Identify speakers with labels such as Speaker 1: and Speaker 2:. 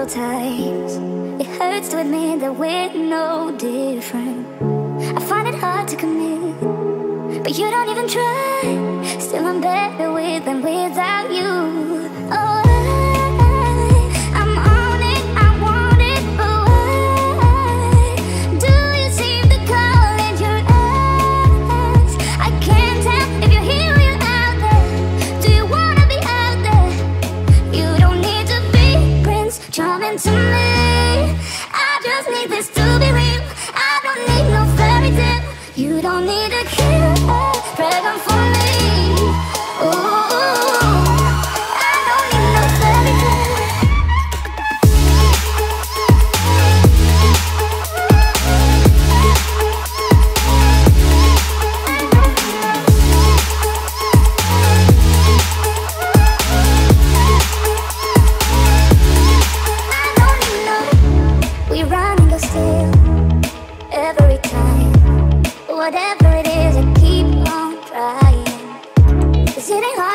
Speaker 1: several times. It hurts to admit that we're no different. I find it hard to commit, but you don't even try. Still I'm better with than without you. Oh, I'm on it, I want it, but why do you seem to call in your eyes? I can't tell if you're here or you're out there. Do you wanna be out there? You don't need to be Prince Charming to me. I just need this to be real. I don't need no fairy tale. You don't need a killer pregnant for me. Ooh, I don't need no fairy tale. I don't need no. We run and go still every time. Whatever it is, I keep on trying. 'Cause it ain't hard.